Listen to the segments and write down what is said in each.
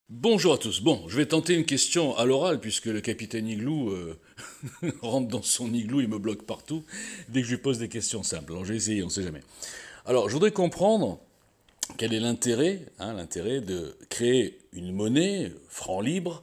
Bonjour à tous. Bon, je vais tenter une question à l'oral puisque le capitaine Igloo rentre dans son igloo, il me bloque partout dès que je lui pose des questions simples. Alors j'ai essayé, on ne sait jamais. Alors je voudrais comprendre quel est l'intérêt de créer une monnaie, franc libre,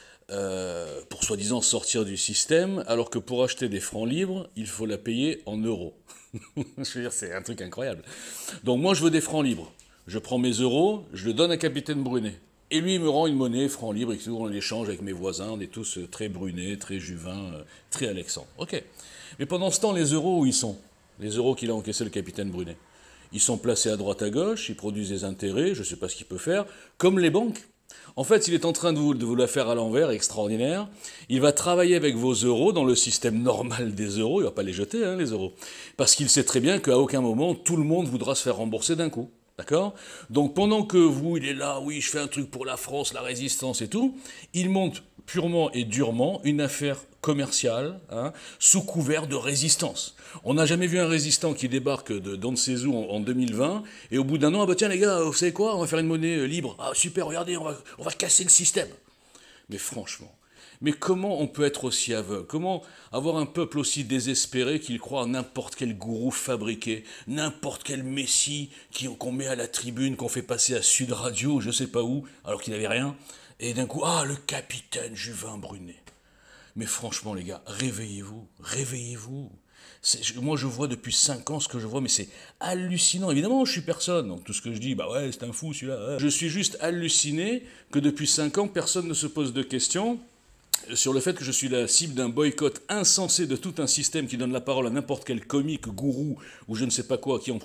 pour soi-disant sortir du système, alors que pour acheter des francs libres, il faut la payer en euros. Je veux dire, c'est un truc incroyable. Donc moi je veux des francs libres. Je prends mes euros, je le donne à Capitaine Brunet. Et lui, il me rend une monnaie, franc libre, et on l'échange avec mes voisins, on est tous très Brunet, très Juvin, très Alexandre. Ok. Mais pendant ce temps, les euros, où ils sont? Les euros qu'il a encaissés le capitaine Brunet. Ils sont placés à droite à gauche, ils produisent des intérêts, je ne sais pas ce qu'il peut faire, comme les banques. En fait, il est en train de vous la faire à l'envers, extraordinaire. Il va travailler avec vos euros dans le système normal des euros, il ne va pas les jeter, hein, les euros. Parce qu'il sait très bien qu'à aucun moment, tout le monde voudra se faire rembourser d'un coup. D'accord? Donc pendant que vous, il est là, oui, je fais un truc pour la France, la résistance et tout, il monte purement et durement une affaire commerciale, hein, sous couvert de résistance. On n'a jamais vu un résistant qui débarque de d'on ne sait où en 2020 et au bout d'un an, ah bah tiens les gars, vous savez quoi, on va faire une monnaie libre. Ah super, regardez, on va casser le système. Mais franchement, mais comment on peut être aussi aveugle? Comment avoir un peuple aussi désespéré qu'il croit en n'importe quel gourou fabriqué, n'importe quel messie qu'on met à la tribune, qu'on fait passer à Sud Radio, je sais pas où, alors qu'il n'avait rien, et d'un coup, ah, le capitaine Juvin Brunet. Mais franchement, les gars, réveillez-vous, réveillez-vous. Moi, je vois depuis 5 ans ce que je vois, mais c'est hallucinant. Évidemment, je suis personne, donc tout ce que je dis, bah ouais, c'est un fou celui-là. Ouais. Je suis juste halluciné que depuis 5 ans, personne ne se pose de questions sur le fait que je suis la cible d'un boycott insensé de tout un système qui donne la parole à n'importe quel comique, gourou ou je ne sais pas quoi, qui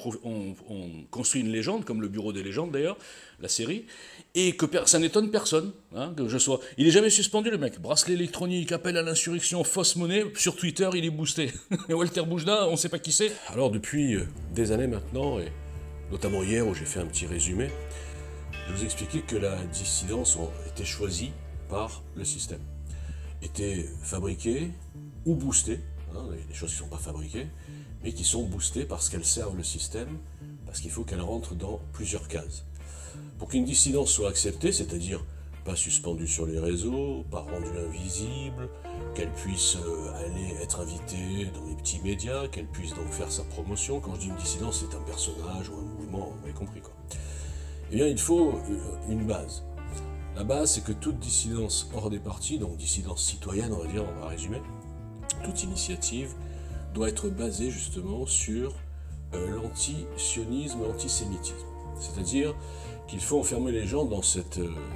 on construit une légende, comme le Bureau des légendes d'ailleurs, la série, et que ça n'étonne personne, hein, que je sois. Il est jamais suspendu le mec. Bracelet électronique, appel à l'insurrection, fausse monnaie, sur Twitter il est boosté. Et Walter Boujna, on ne sait pas qui c'est. Alors depuis des années maintenant, et notamment hier où j'ai fait un petit résumé, je vous expliquais que la dissidence a été choisie par le système. Était fabriquée ou boostée, hein, des choses qui ne sont pas fabriquées, mais qui sont boostées parce qu'elles servent le système, parce qu'il faut qu'elles rentrent dans plusieurs cases. Pour qu'une dissidence soit acceptée, c'est-à-dire pas suspendue sur les réseaux, pas rendue invisible, qu'elle puisse aller être invitée dans les petits médias, qu'elle puisse donc faire sa promotion. Quand je dis une dissidence, c'est un personnage ou un mouvement, vous avez compris quoi. Eh bien, il faut une base. La base, c'est que toute dissidence hors des partis, donc dissidence citoyenne, on va dire, on va résumer, toute initiative doit être basée justement sur l'anti-sionisme, l'antisémitisme. C'est-à-dire qu'il faut enfermer les gens dans ce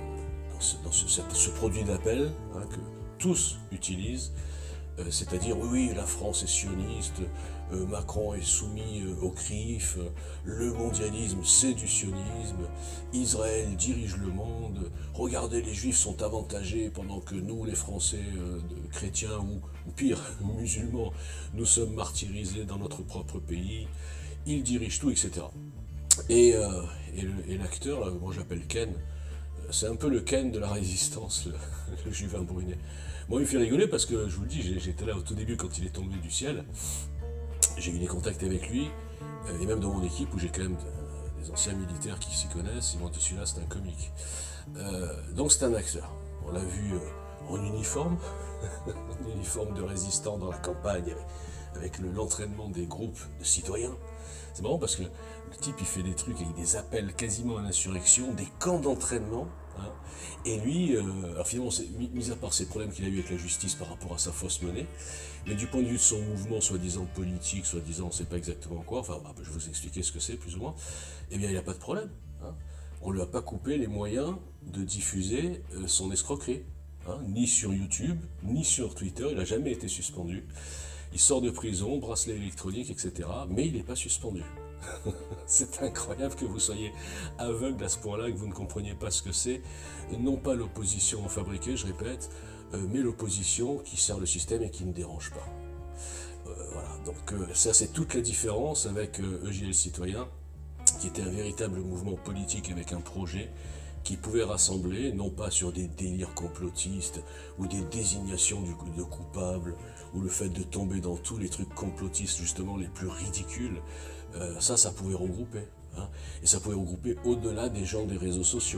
produit d'appel, hein, que tous utilisent, c'est-à-dire oui, la France est sioniste, Macron est soumis au CRIF, le mondialisme c'est du sionisme, Israël dirige le monde, regardez les juifs sont avantagés pendant que nous les Français chrétiens ou pire musulmans, nous sommes martyrisés dans notre propre pays, ils dirigent tout, etc. Et l'acteur, moi j'appelle Ken, c'est un peu le Ken de la résistance, le Juvin Brunet. Moi, il me fait rigoler parce que, je vous le dis, j'étais là au tout début quand il est tombé du ciel. J'ai eu des contacts avec lui, et même dans mon équipe où j'ai quand même des anciens militaires qui s'y connaissent. Ils m'ont dit celui-là, c'est un comique. Donc, c'est un acteur. On l'a vu en uniforme, en uniforme de résistant dans la campagne, avec l'entraînement des groupes de citoyens. C'est marrant parce que le type, il fait des trucs avec des appels quasiment à l'insurrection, des camps d'entraînement. Hein. Et lui, alors finalement, mis à part ces problèmes qu'il a eu avec la justice par rapport à sa fausse monnaie, mais du point de vue de son mouvement, soi-disant politique, soi-disant on ne sait pas exactement quoi, enfin je vais vous expliquer ce que c'est plus ou moins, eh bien il n'y a pas de problème. Hein. On ne lui a pas coupé les moyens de diffuser son escroquerie. Hein, ni sur YouTube, ni sur Twitter, il n'a jamais été suspendu. Il sort de prison, bracelet électronique, etc. Mais il n'est pas suspendu. C'est incroyable que vous soyez aveugle à ce point-là, que vous ne compreniez pas ce que c'est. Non pas l'opposition fabriquée, je répète, mais l'opposition qui sert le système et qui ne dérange pas. Voilà, donc ça c'est toute la différence avec EJL Citoyen, qui était un véritable mouvement politique avec un projet qui pouvait rassembler, non pas sur des délires complotistes ou des désignations de coupables, ou le fait de tomber dans tous les trucs complotistes justement les plus ridicules, ça pouvait regrouper. Hein, et ça pouvait regrouper au-delà des gens des réseaux sociaux.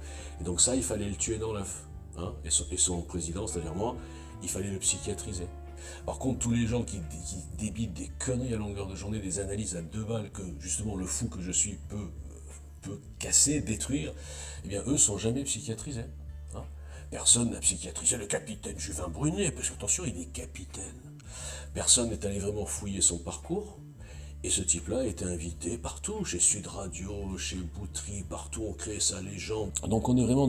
Et donc ça, il fallait le tuer dans l'œuf. Hein, et son président, c'est-à-dire moi, il fallait le psychiatriser. Par contre, tous les gens qui débitent des conneries à longueur de journée, des analyses à 2 balles que justement le fou que je suis peut casser, détruire, eh bien eux sont jamais psychiatrisés. Hein. Personne n'a psychiatrisé le capitaine Juvin Brunet, parce que attention, il est capitaine. Personne n'est allé vraiment fouiller son parcours. Et ce type-là était invité partout, chez Sud Radio, chez Boutry, partout on crée sa légende. Donc on est vraiment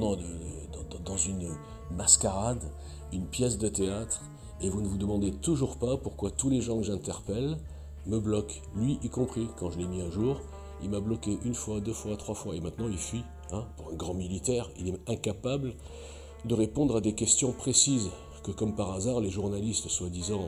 dans une mascarade, une pièce de théâtre, et vous ne vous demandez toujours pas pourquoi tous les gens que j'interpelle me bloquent, lui y compris. Quand je l'ai mis un jour, il m'a bloqué 1 fois, 2 fois, 3 fois, et maintenant il fuit. Hein. Pour un grand militaire, il est incapable de répondre à des questions précises, que comme par hasard, les journalistes, soi-disant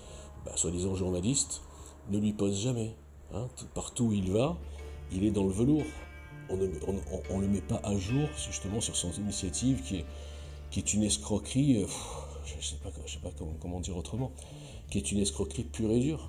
journalistes, ne lui posent jamais. Hein. Partout où il va, il est dans le velours. On ne le met pas à jour justement sur son initiative qui est une escroquerie, je ne sais pas comment dire autrement, qui est une escroquerie pure et dure.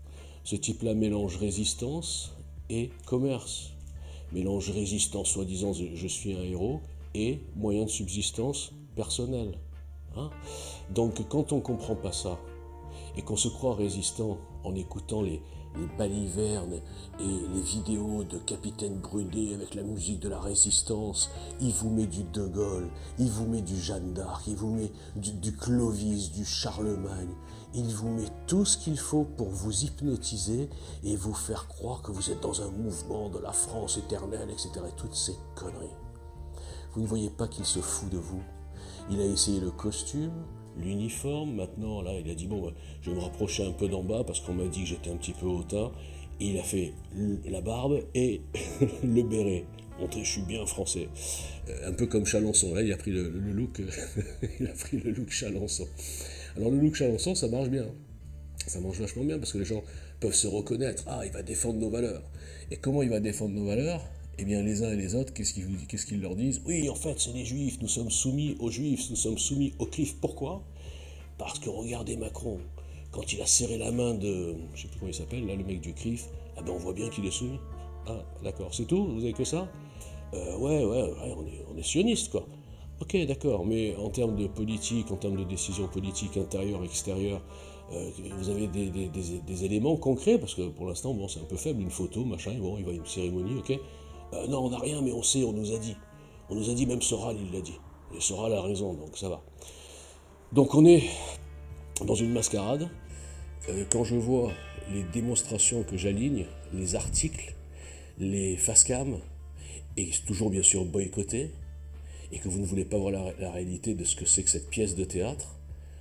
Ce type-là mélange résistance et commerce. Mélange résistance, soi-disant je suis un héros, et moyen de subsistance personnel. Hein. Donc quand on ne comprend pas ça, et qu'on se croit résistant en écoutant les balivernes et les vidéos de Capitaine Brunet avec la musique de la résistance, il vous met du De Gaulle, il vous met du Jeanne d'Arc, il vous met du Clovis, du Charlemagne, il vous met tout ce qu'il faut pour vous hypnotiser et vous faire croire que vous êtes dans un mouvement de la France éternelle, etc. Et toutes ces conneries. Vous ne voyez pas qu'il se fout de vous. Il a essayé le costume, l'uniforme, maintenant, là, il a dit, bon, je vais me rapprocher un peu d'en bas parce qu'on m'a dit que j'étais un petit peu hautain. Et il a fait la barbe et le béret. Montré, je suis bien français. Un peu comme Chalençon, là, il a pris le look, il a pris le look Chalençon. Alors, le look Chalençon, ça marche bien. Ça marche vachement bien parce que les gens peuvent se reconnaître. Ah, il va défendre nos valeurs. Et comment il va défendre nos valeurs ? Eh bien, les uns et les autres, qu'est-ce qu'ils leur disent ? Oui, en fait, c'est les Juifs, nous sommes soumis aux Juifs, nous sommes soumis au CRIF. Pourquoi ? Parce que regardez Macron, quand il a serré la main de, je ne sais plus comment il s'appelle, là, le mec du CRIF, ah ben on voit bien qu'il est soumis. Ah, d'accord, c'est tout ? Vous avez que ça ? Ouais, on est sioniste, quoi. Ok, d'accord, mais en termes de politique, en termes de décision politique intérieure, extérieure, vous avez des éléments concrets, parce que pour l'instant, bon, c'est un peu faible, une photo, machin, bon, il va y a une cérémonie, ok. Non, on n'a rien, mais on sait, on nous a dit. On nous a dit, même Soral, il l'a dit. Et Soral a raison, donc ça va. Donc on est dans une mascarade. Quand je vois les démonstrations que j'aligne, les articles, les face-cam, et toujours bien sûr boycottés, et que vous ne voulez pas voir la réalité de ce que c'est que cette pièce de théâtre,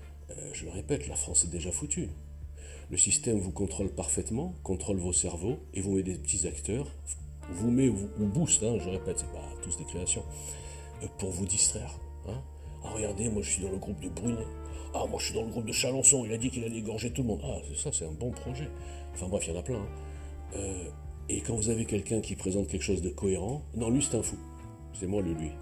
je le répète, la France est déjà foutue. Le système vous contrôle parfaitement, contrôle vos cerveaux, et vous met des petits acteurs, vous met ou booste, hein, je répète, c'est pas tous des créations, pour vous distraire. Hein. Ah regardez, moi je suis dans le groupe de Brunet. Ah moi je suis dans le groupe de Chalençon, il a dit qu'il allait égorger tout le monde. Ah c'est ça, c'est un bon projet. Enfin bref, il y en a plein. Hein. Et quand vous avez quelqu'un qui présente quelque chose de cohérent, non lui c'est un fou. C'est moi le lui.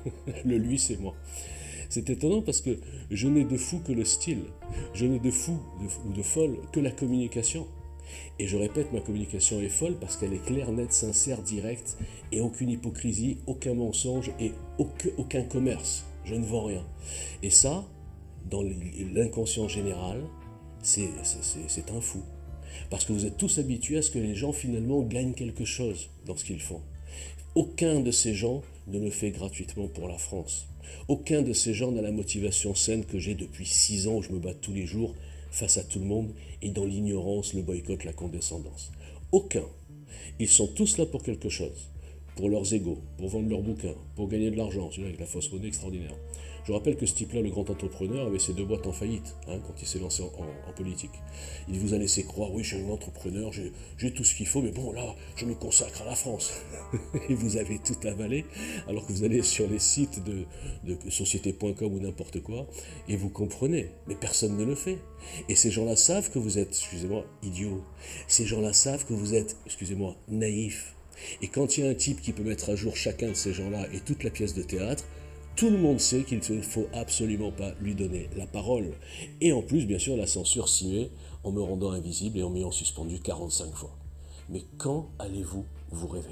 Le lui c'est moi. C'est étonnant parce que je n'ai de fou que le style. Je n'ai de fou ou de folle que la communication. Et je répète, ma communication est folle parce qu'elle est claire, nette, sincère, directe, et aucune hypocrisie, aucun mensonge et aucun commerce. Je ne vends rien. Et ça, dans l'inconscient général, c'est un fou. Parce que vous êtes tous habitués à ce que les gens finalement gagnent quelque chose dans ce qu'ils font. Aucun de ces gens ne le fait gratuitement pour la France. Aucun de ces gens n'a la motivation saine que j'ai depuis 6 ans où je me bats tous les jours face à tout le monde et dans l'ignorance, le boycott, la condescendance. Aucun. Ils sont tous là pour quelque chose. Pour leurs égos, pour vendre leurs bouquins, pour gagner de l'argent, celui-là avec la fausse monnaie extraordinaire. Je rappelle que ce type-là, le grand entrepreneur, avait ses 2 boîtes en faillite quand il s'est lancé en politique. Il vous a laissé croire, oui, je suis un entrepreneur, j'ai tout ce qu'il faut, mais bon, là, je me consacre à la France. Et vous avez tout avalé, alors que vous allez sur les sites de société.com ou n'importe quoi, et vous comprenez, mais personne ne le fait. Et ces gens-là savent que vous êtes, excusez-moi, idiots. Ces gens-là savent que vous êtes, excusez-moi, naïfs. Et quand il y a un type qui peut mettre à jour chacun de ces gens-là et toute la pièce de théâtre, tout le monde sait qu'il ne faut absolument pas lui donner la parole. Et en plus, bien sûr, la censure s'y met en me rendant invisible et en m'ayant suspendu 45 fois. Mais quand allez-vous vous réveiller ?